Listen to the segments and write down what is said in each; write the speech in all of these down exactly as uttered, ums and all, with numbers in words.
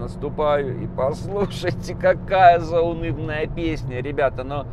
наступаю, и послушайте, какая заунывная песня, ребята, но...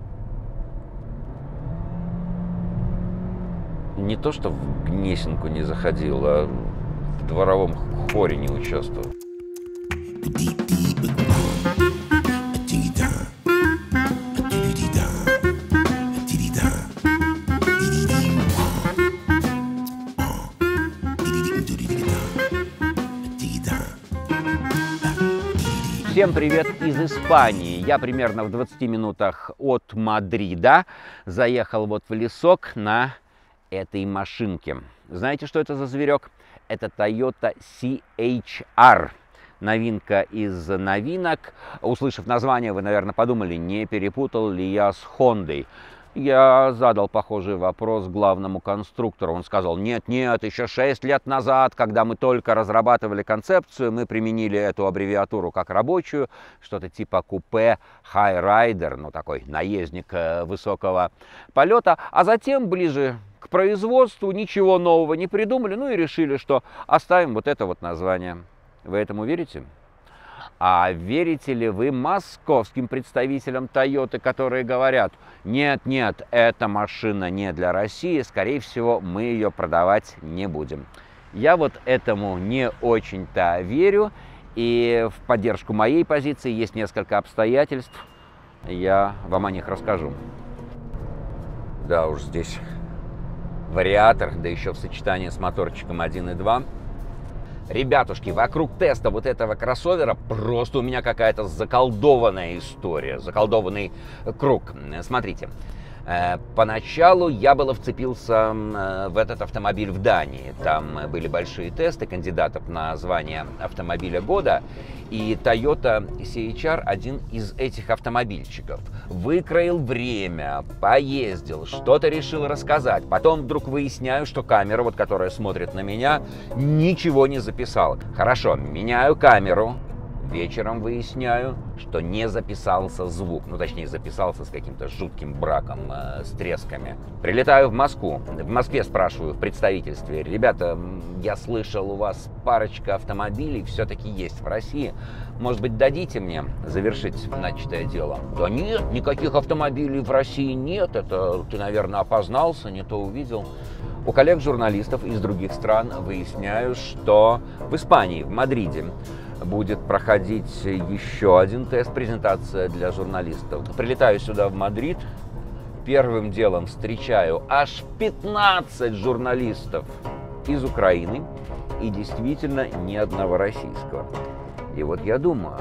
Не то, что в Гнесинку не заходил, а в дворовом хоре не участвовал. Всем привет из Испании. Я примерно в двадцати минутах от Мадрида заехал вот в лесок на этой машинке. Знаете, что это за зверек? Это Toyota си эйч ар. Новинка из новинок. Услышав название, вы, наверное, подумали, не перепутал ли я с Хондой. Я задал похожий вопрос главному конструктору. Он сказал, нет, нет, еще шесть лет назад, когда мы только разрабатывали концепцию, мы применили эту аббревиатуру как рабочую, что-то типа купе Хайрайдер, ну такой наездник высокого полета, а затем ближе к производству ничего нового не придумали, ну и решили, что оставим вот это вот название. Вы этому верите? А верите ли вы московским представителям Toyota, которые говорят, нет, нет, эта машина не для России, скорее всего, мы ее продавать не будем. Я вот этому не очень-то верю, и в поддержку моей позиции есть несколько обстоятельств, я вам о них расскажу. Да уж, здесь вариатор, да еще в сочетании с моторчиком один и два. Ребятушки, вокруг теста вот этого кроссовера просто у меня какая-то заколдованная история, заколдованный круг. Смотрите, поначалу я было вцепился в этот автомобиль в Дании. Там были большие тесты кандидатов на звание автомобиля года. И Toyota си эйч ар один из этих автомобильчиков. Выкроил время, поездил, что-то решил рассказать. Потом вдруг выясняю, что камера, вот которая смотрит на меня, ничего не записала. Хорошо, меняю камеру. Вечером выясняю, что не записался звук. Ну, точнее, записался с каким-то жутким браком, э, с тресками. Прилетаю в Москву. В Москве спрашиваю в представительстве. Ребята, я слышал, у вас парочка автомобилей все-таки есть в России. Может быть, дадите мне завершить начатое дело? Да нет, никаких автомобилей в России нет. Это ты, наверное, опознался, не то увидел. У коллег-журналистов из других стран выясняю, что в Испании, в Мадриде, будет проходить еще один тест, презентация для журналистов. Прилетаю сюда, в Мадрид, первым делом встречаю аж пятнадцать журналистов из Украины и действительно ни одного российского. И вот я думаю,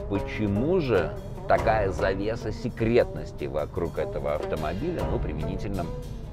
почему же такая завеса секретности вокруг этого автомобиля, ну, применительно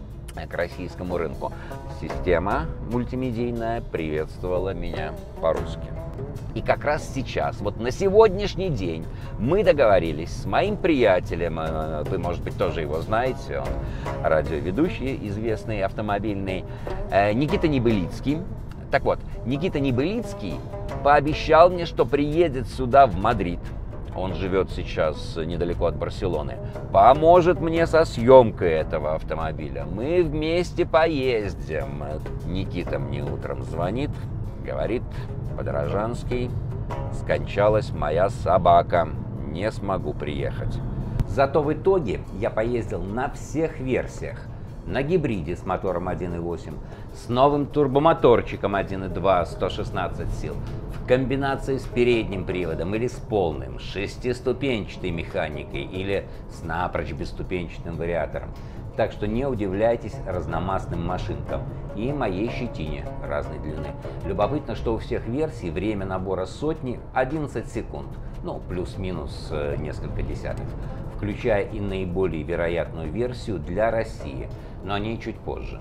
к российскому рынку? Система мультимедийная приветствовала меня по-русски. И как раз сейчас, вот на сегодняшний день, мы договорились с моим приятелем, вы, может быть, тоже его знаете, он радиоведущий, известный, автомобильный, Никита Небылицкий. Так вот, Никита Небылицкий пообещал мне, что приедет сюда, в Мадрид. Он живет сейчас недалеко от Барселоны. Поможет мне со съемкой этого автомобиля. Мы вместе поездим. Никита мне утром звонит, говорит: Подорожанский, скончалась моя собака, не смогу приехать. Зато в итоге я поездил на всех версиях. На гибриде с мотором один и восемь, с новым турбомоторчиком один и два, сто шестнадцать сил, в комбинации с передним приводом или с полным, шестиступенчатой механикой или с напрочь бесступенчатым вариатором. Так что не удивляйтесь разномастным машинкам и моей щетине разной длины. Любопытно, что у всех версий время набора сотни одиннадцать секунд, ну плюс-минус несколько десятых, включая и наиболее вероятную версию для России, но о ней чуть позже.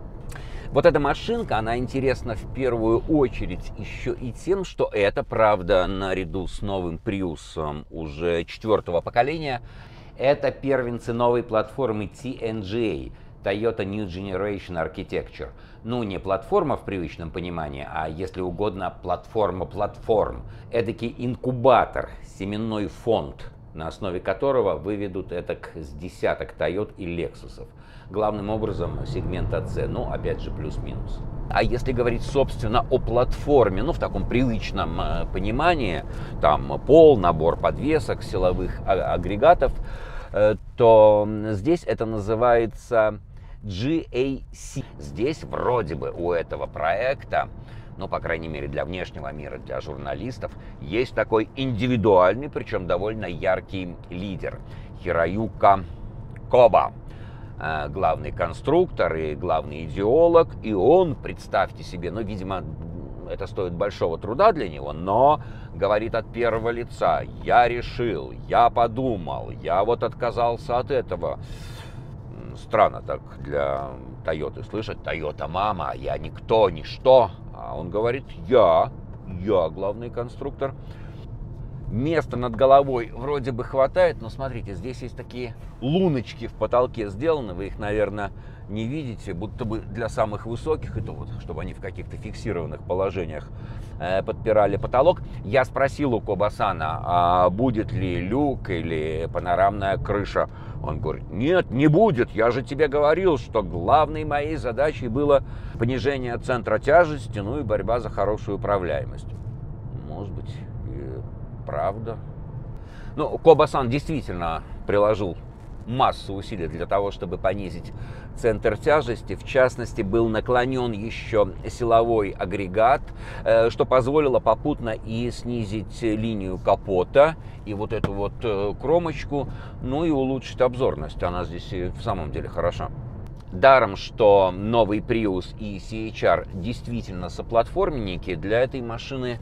Вот эта машинка, она интересна в первую очередь еще и тем, что это, правда, наряду с новым Приусом уже четвертого поколения, это первенцы новой платформы ти эн джи эй, Toyota New Generation Architecture. Ну, не платформа в привычном понимании, а, если угодно, платформа платформ. Эдакий инкубатор, семенной фонд, на основе которого выведут этак с десяток Toyota и Lexus. Главным образом сегмента C, ну, опять же, плюс-минус. А если говорить, собственно, о платформе, ну, в таком привычном э, понимании, там пол, набор подвесок, силовых а- агрегатов, э, то здесь это называется джи эй си. Здесь вроде бы у этого проекта, ну, по крайней мере, для внешнего мира, для журналистов, есть такой индивидуальный, причем довольно яркий лидер – Хироюка Коба. Главный конструктор и главный идеолог, и он, представьте себе, ну, видимо, это стоит большого труда для него, но говорит от первого лица: я решил, я подумал, я вот отказался от этого. Странно так для Тойоты слышать: Тойота мама, я никто, ничто. А он говорит: я, я главный конструктор. Места над головой вроде бы хватает, но смотрите, здесь есть такие луночки в потолке сделаны, вы их, наверное, не видите, будто бы для самых высоких, это вот, чтобы они в каких-то фиксированных положениях э, подпирали потолок. Я спросил у Коба-сана, а будет ли люк или панорамная крыша. Он говорит: нет, не будет, я же тебе говорил, что главной моей задачей было понижение центра тяжести, ну и борьба за хорошую управляемость. Может быть, правда. Ну, Коба-сан действительно приложил массу усилий для того, чтобы понизить центр тяжести. В частности, был наклонен еще силовой агрегат, что позволило попутно и снизить линию капота, и вот эту вот кромочку, ну и улучшить обзорность. Она здесь и в самом деле хороша. Даром, что новый Prius и си эйч ар действительно соплатформенники, для этой машины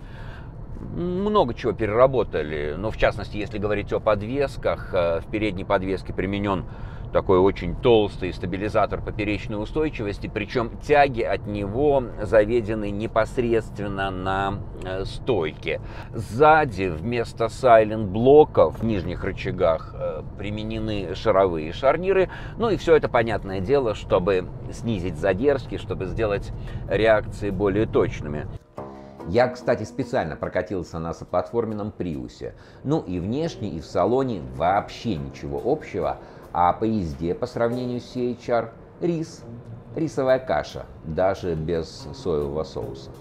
много чего переработали, но в частности, если говорить о подвесках, в передней подвеске применен такой очень толстый стабилизатор поперечной устойчивости, причем тяги от него заведены непосредственно на стойке. Сзади вместо сайлент-блоков в нижних рычагах применены шаровые шарниры, ну и все это, понятное дело, чтобы снизить задержки, чтобы сделать реакции более точными. Я, кстати, специально прокатился на соплатформенном Приусе. Ну и внешне, и в салоне вообще ничего общего. А по езде, по сравнению с си эйч ар, рис, рисовая каша, даже без соевого соуса.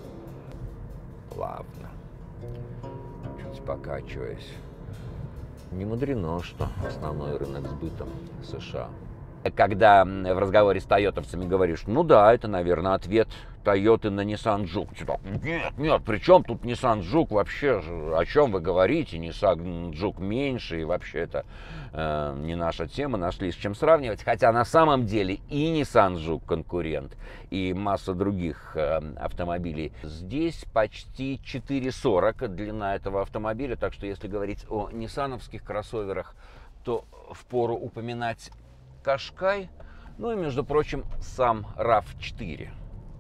Плавно, чуть покачиваясь. Не мудрено, что основной рынок сбыта США. Когда в разговоре с тойотовцами говоришь: ну да, это, наверное, ответ Тойоты на Nissan Juke. Нет, нет, при чем тут Nissan Juke вообще? О чем вы говорите? Nissan Juke меньше, и вообще это э, не наша тема, нашли с чем сравнивать. Хотя на самом деле и Nissan Juke конкурент, и масса других э, автомобилей. Здесь почти четыре сорок длина этого автомобиля, так что если говорить о ниссановских кроссоверах, то впору упоминать Кашкай, ну и, между прочим, сам рав четыре.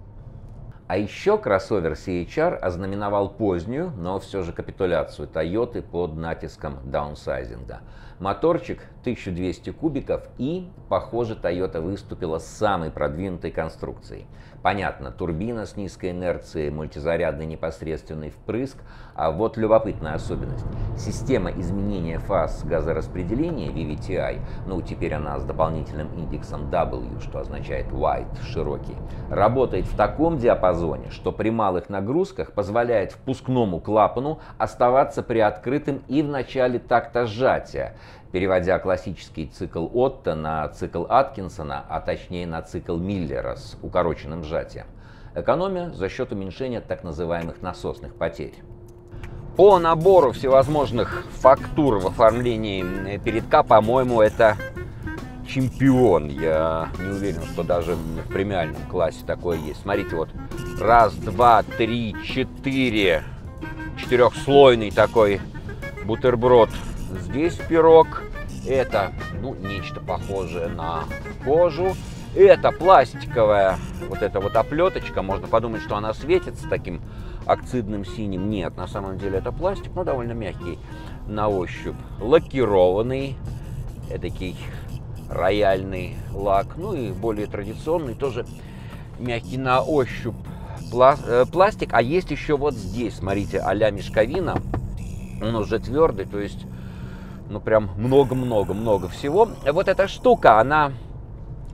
А еще кроссовер си эйч ар ознаменовал позднюю, но все же капитуляцию Тойоты под натиском даунсайзинга. Моторчик тысяча двести кубиков, и, похоже, Тойота выступила с самой продвинутой конструкцией. Понятно, турбина с низкой инерцией, мультизарядный непосредственный впрыск, а вот любопытная особенность. Система изменения фаз газораспределения ви ви ти ай, ну теперь она с дополнительным индексом дабл ю, что означает wide, широкий, работает в таком диапазоне, что при малых нагрузках позволяет впускному клапану оставаться приоткрытым и в начале такта сжатия, переводя классический цикл Отто на цикл Аткинсона, а точнее на цикл Миллера с укороченным сжатием. Экономия за счет уменьшения так называемых насосных потерь. По набору всевозможных фактур в оформлении передка, по-моему, это чемпион. Я не уверен, что даже в премиальном классе такое есть. Смотрите, вот раз, два, три, четыре. Четырехслойный такой бутерброд. Здесь пирог. Это, ну, нечто похожее на кожу. Это пластиковая вот эта вот оплеточка. Можно подумать, что она светится таким акцидным синим. Нет, на самом деле это пластик, но довольно мягкий на ощупь. Лакированный, эдакий рояльный лак. Ну и более традиционный, тоже мягкий на ощупь пластик. А есть еще вот здесь, смотрите, а-ля мешковина. Он уже твердый, то есть, ну, прям много-много-много всего. Вот эта штука, она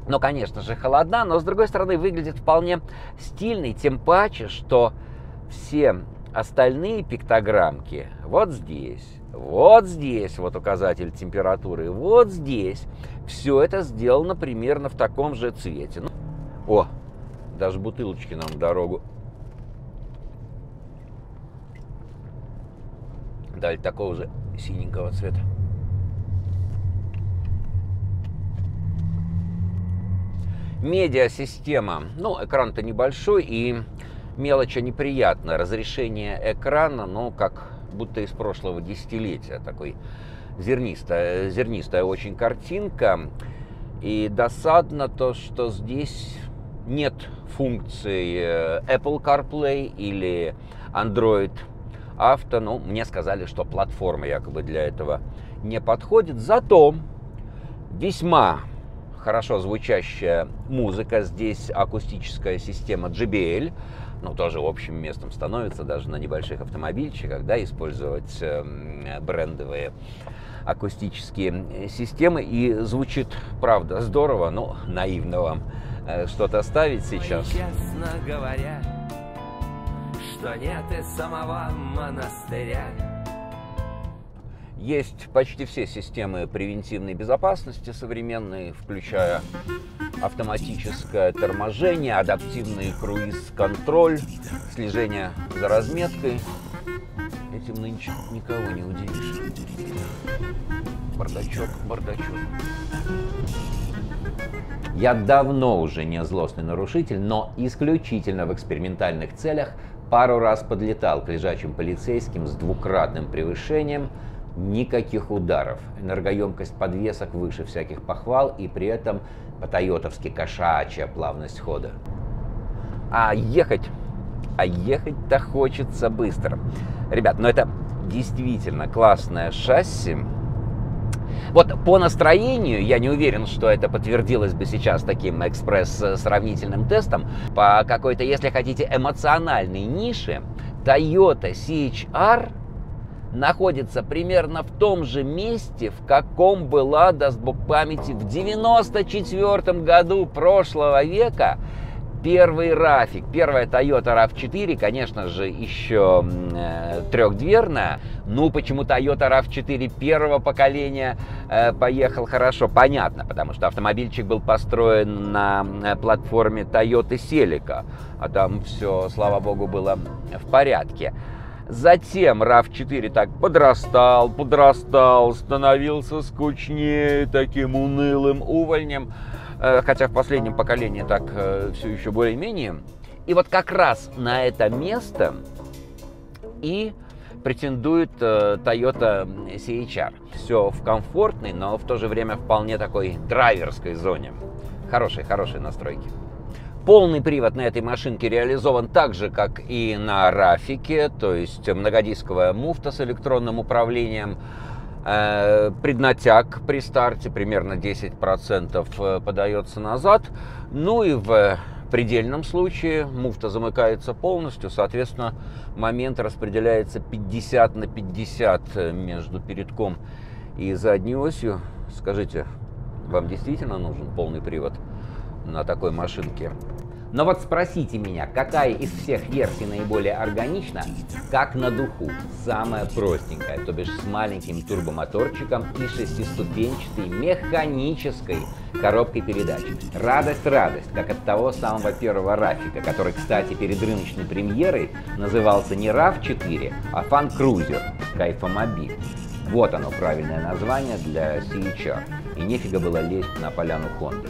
Но, конечно же, холодна, но, с другой стороны, выглядит вполне стильной, тем паче, что все остальные пиктограммки вот здесь, вот здесь вот указатель температуры, вот здесь, все это сделано примерно в таком же цвете. О, даже бутылочки нам в дорогу дали такого же синенького цвета. Медиасистема. Ну, экран-то небольшой, и мелочь неприятная. Разрешение экрана, ну, как будто из прошлого десятилетия. Такой зернистая, зернистая очень картинка. И досадно то, что здесь нет функции Apple CarPlay или Android Auto. Ну, мне сказали, что платформа якобы для этого не подходит. Зато весьма хорошо звучащая музыка. Здесь акустическая система джей би эл. Ну, тоже общим местом становится даже на небольших автомобильчиках, да, использовать брендовые акустические системы. И звучит, правда, здорово. Ну, наивно вам что-то ставить сейчас. Честно говоря, что нет и самого монастыря. Есть почти все системы превентивной безопасности современные, включая автоматическое торможение, адаптивный круиз-контроль, слежение за разметкой. Этим нынче никого не удивишь. Бардачок, бардачок. Я давно уже не злостный нарушитель, но исключительно в экспериментальных целях пару раз подлетал к лежачим полицейским с двукратным превышением. Никаких ударов. Энергоемкость подвесок выше всяких похвал, и при этом по-тойотовски кошачья плавность хода. А ехать, а ехать-то хочется быстро. Ребят, ну это действительно классное шасси. Вот по настроению, я не уверен, что это подтвердилось бы сейчас таким экспресс-сравнительным тестом, по какой-то, если хотите, эмоциональной нише, Toyota си эйч ар находится примерно в том же месте, в каком была, даст бог памяти, в девяносто четвёртом году прошлого века первый рафик. Первая Toyota рав четыре, конечно же, еще э, трехдверная. Ну, почему Toyota рав четыре первого поколения э, поехал хорошо? Понятно, потому что автомобильчик был построен на платформе Toyota Celica, а там все, слава богу, было в порядке. Затем рав четыре так подрастал, подрастал, становился скучнее, таким унылым увольнем, хотя в последнем поколении так все еще более-менее. И вот как раз на это место и претендует Toyota си эйч ар. Все в комфортной, но в то же время вполне такой драйверской зоне. Хорошие, хорошие настройки. Полный привод на этой машинке реализован так же, как и на рафике, то есть многодисковая муфта с электронным управлением, э, преднатяг при старте примерно десять процентов подается назад, ну и в предельном случае муфта замыкается полностью, соответственно, момент распределяется пятьдесят на пятьдесят между передком и задней осью. Скажите, вам действительно нужен полный привод на такой машинке? Но вот спросите меня, какая из всех версий наиболее органична, как на духу. Самая простенькая, то бишь с маленьким турбомоторчиком и шестиступенчатой механической коробкой передач. Радость, радость, как от того самого первого рафика, который, кстати, перед рыночной премьерой назывался не рав четыре, а Fun Cruiser, кайфомобиль. Вот оно, правильное название для си эйч ар. И нефига было лезть на поляну Хонды.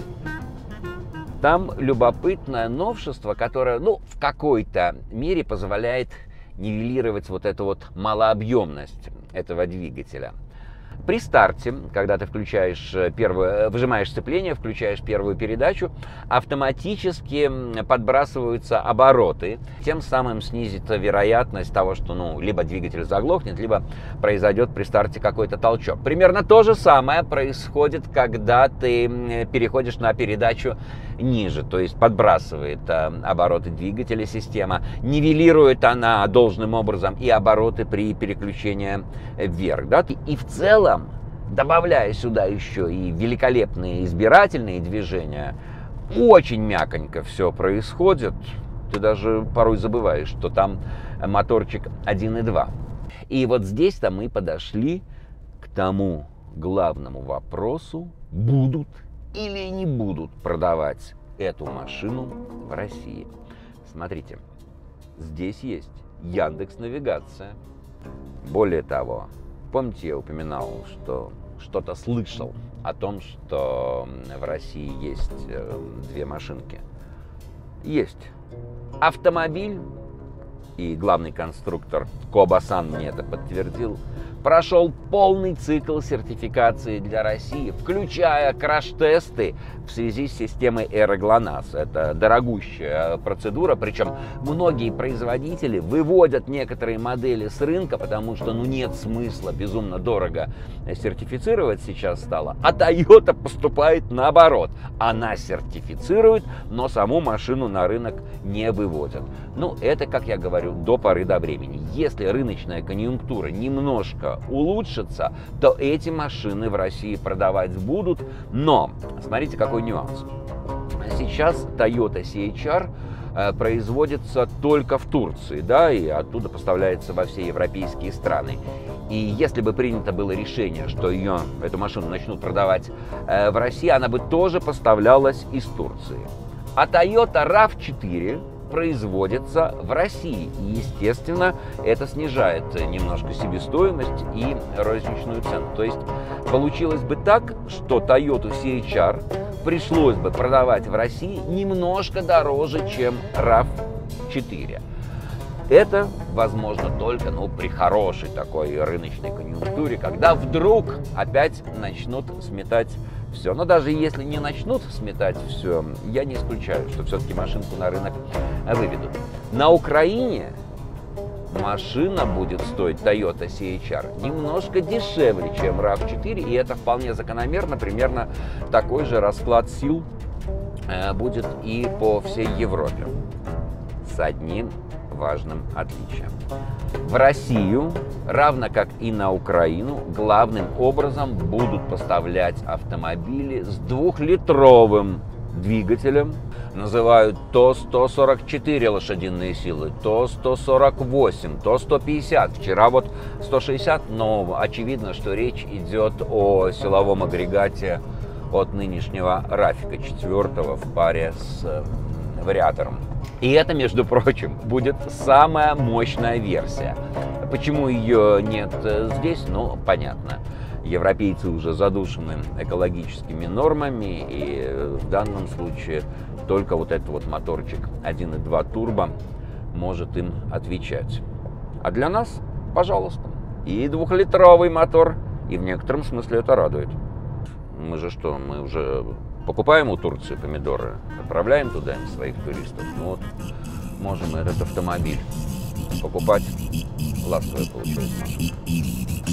Там любопытное новшество, которое, ну, в какой-то мере позволяет нивелировать вот эту вот малообъемность этого двигателя. При старте, когда ты включаешь первую, выжимаешь сцепление, включаешь первую передачу, автоматически подбрасываются обороты, тем самым снизится вероятность того, что, ну, либо двигатель заглохнет, либо произойдет при старте какой-то толчок. Примерно то же самое происходит, когда ты переходишь на передачу ниже, то есть подбрасывает обороты двигателя система, нивелирует она должным образом и обороты при переключении вверх, да? И в целом Добавляя сюда еще и великолепные избирательные движения, очень мяконько все происходит. Ты даже порой забываешь, что там моторчик один и два. И вот здесь-то мы подошли к тому главному вопросу, будут или не будут продавать эту машину в России. Смотрите, здесь есть Яндекс.Навигация. Более того, помните, я упоминал, что что-то слышал о том, что в России есть две машинки. Есть автомобиль, и главный конструктор Кобасан мне это подтвердил, прошел полный цикл сертификации для России, включая краш-тесты в связи с системой Эроглонасс. Это дорогущая процедура, причем многие производители выводят некоторые модели с рынка, потому что ну, нет смысла, безумно дорого сертифицировать сейчас стало, а Toyota поступает наоборот. Она сертифицирует, но саму машину на рынок не выводят. Ну, это, как я говорю, до поры до времени. Если рыночная конъюнктура немножко улучшится, то эти машины в России продавать будут. Но, смотрите, какой нюанс. Сейчас Toyota си эйч ар производится только в Турции, да, и оттуда поставляется во все европейские страны. И если бы принято было решение, что ее, эту машину начнут продавать э, в России, она бы тоже поставлялась из Турции. А Toyota рав четыре производится в России. И, естественно, это снижает немножко себестоимость и розничную цену. То есть получилось бы так, что Toyota си эйч ар пришлось бы продавать в России немножко дороже, чем рав четыре. Это возможно только ну, при хорошей такой рыночной конъюнктуре, когда вдруг опять начнут сметать все. Но даже если не начнут сметать все, я не исключаю, что все-таки машинку на рынок выведут. На Украине машина будет стоить Toyota си эйч ар немножко дешевле, чем рав четыре, и это вполне закономерно. Примерно такой же расклад сил будет и по всей Европе. С одним важным отличием. В Россию, равно как и на Украину, главным образом будут поставлять автомобили с двухлитровым двигателем. Называют то сто сорок четыре лошадиные силы, то сто сорок восемь, то сто пятьдесят. Вчера вот сто шестьдесят, но очевидно, что речь идет о силовом агрегате от нынешнего рафика четвертого в паре с вариатором. И это, между прочим, будет самая мощная версия. Почему ее нет здесь, ну, понятно. Европейцы уже задушены экологическими нормами, и в данном случае только вот этот вот моторчик один и два турбо может им отвечать. А для нас, пожалуйста, и двухлитровый мотор, и в некотором смысле это радует. Мы же что, мы уже покупаем у Турции помидоры, отправляем туда своих туристов. Ну вот, можем этот автомобиль покупать. Ласковая получилась машина.